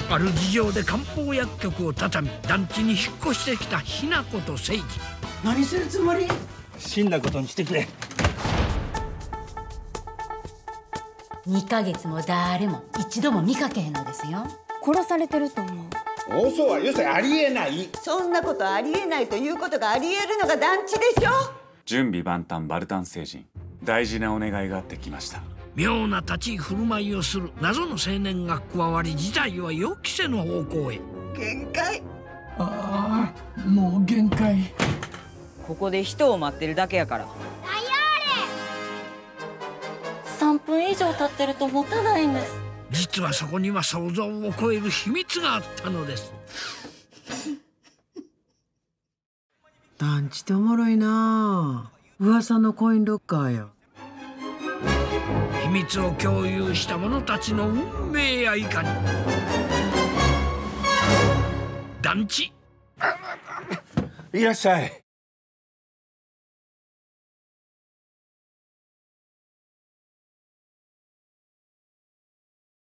ある事情で漢方薬局を畳み団地に引っ越してきた雛子と誠治。 何するつもり？ 死んだことにしてくれ。 2ヶ月も誰も一度も見かけへんのですよ。 殺されてると思う。 嘘はよせ、ありえない。 そんなことありえないということがありえるのが団地でしょ。 準備万端バルタン星人、大事なお願いがあってきました。 妙な立ち振る舞いをする謎の青年が加わり、事態は予期せぬ方向へ。 限界。 ああ、もう限界。 ここで人を待ってるだけやから。 3分以上経ってると持たないんです。 実はそこには想像を超える秘密があったのです。 団地っておもろいな。噂のコインロッカーや。 秘密を共有した者たちの運命やいかに。団地。 いらっしゃい。